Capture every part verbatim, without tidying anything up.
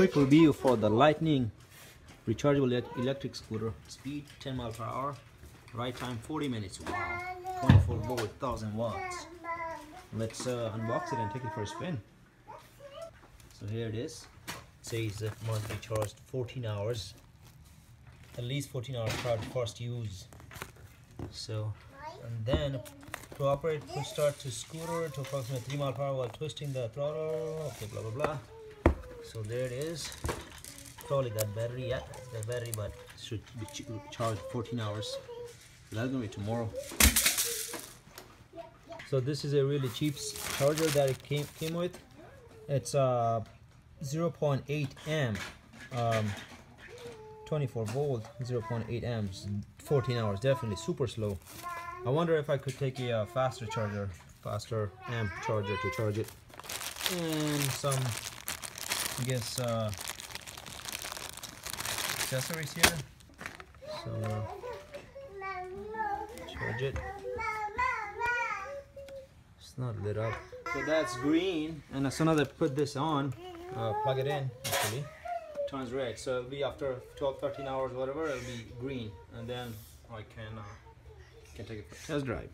quick review for the Lightning rechargeable electric scooter. Speed ten miles per hour, ride time forty minutes. Wow, twenty-four volt, one thousand watts. Let's uh, unbox it and take it for a spin. So here it is. It says it must be charged fourteen hours, at least fourteen hours prior to first use. So, and then to operate, push start to scooter to approximately three miles per hour while twisting the throttle. Okay, blah blah blah. So there it is. Probably got battery, yeah, it's got battery, but it should be ch charged fourteen hours. That's gonna be tomorrow. So this is a really cheap charger that it came came with. It's uh zero point eight amp, um, twenty-four volt, zero point eight amps, fourteen hours. Definitely super slow. I wonder if I could take a uh, faster charger, faster amp charger to charge it, and some, I guess, uh, accessories here. So charge it. It's not lit up. So that's green, and as soon as I put this on, uh, plug it in, actually, it turns red. So it'll be after twelve, thirteen hours, whatever, it'll be green, and then I can uh, can take it for a test drive.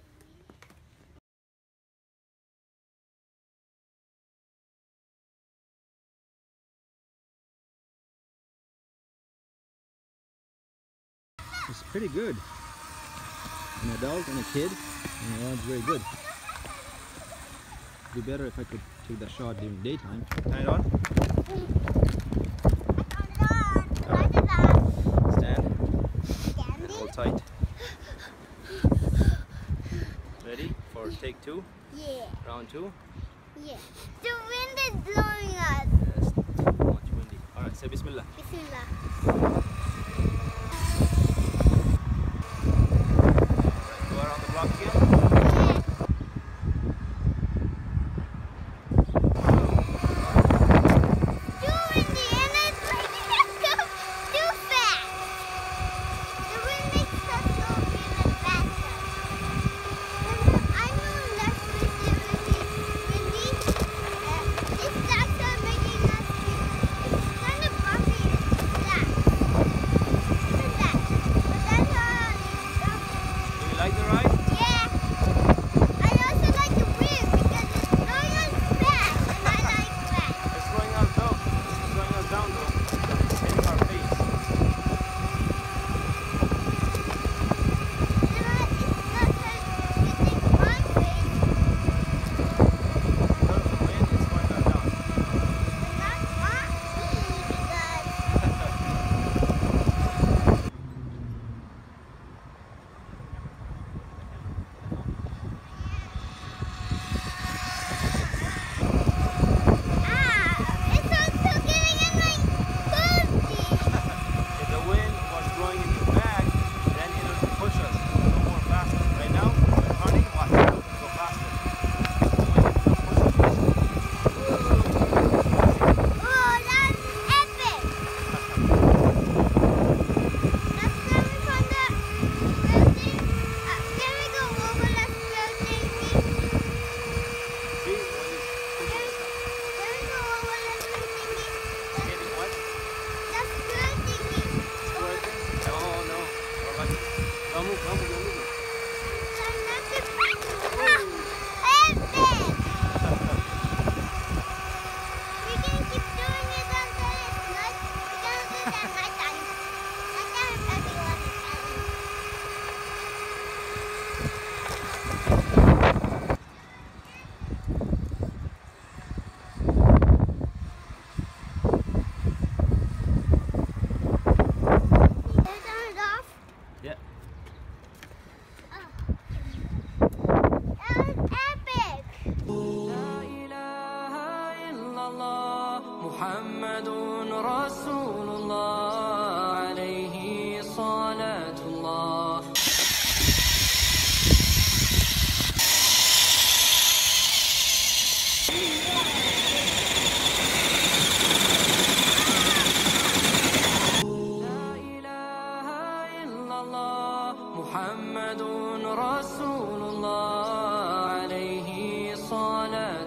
It's pretty good. An adult and a kid, and yeah, it's very good. It'd be better if I could take that shot during daytime. Turn it on. Turn it on. Stand. And hold tight. Ready for take two? Yeah. Round two? Yeah. The wind is blowing us. Yes, too much windy. Alright, say Bismillah. Bismillah. Go around the block again. محمد رسول الله عليه صلاة الله. لا إله إلا الله محمد رسول الله عليه صلاة